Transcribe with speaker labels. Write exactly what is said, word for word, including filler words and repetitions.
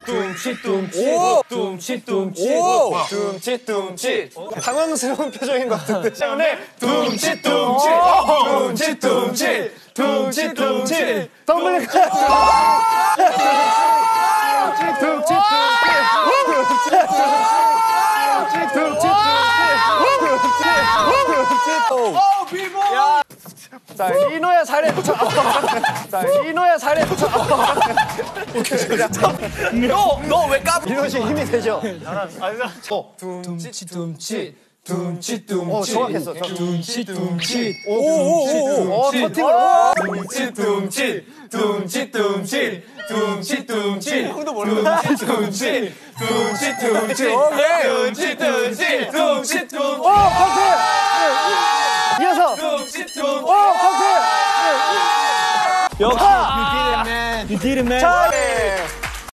Speaker 1: 뚱치 뚱치 뚱치 뚱치 뚱치 뚱치 당황스러운 표정인 것 같은데 때문에 뚱치 뚱치 뚱치 뚱치 뚱치 뚱치 덤블링 뚱치 뚱치 뚱치 오 비보 자 리노야 잘해 자 리노야 잘해 너너 왜 까? 리노 씨 힘이 되죠? 어 둠치 둠치 둠치 둠치 어 정확했어 둠치 둠치 오오오 터팅을 둠치 둠치 둠치 둠치 둠치 둠치 형도 몰라 둠치 둠치 둠치 둠치 둠치 둠치 둠치 둠치 오 커트 이어서 둠치 둠치 오 커트 역시 You did it man You did it man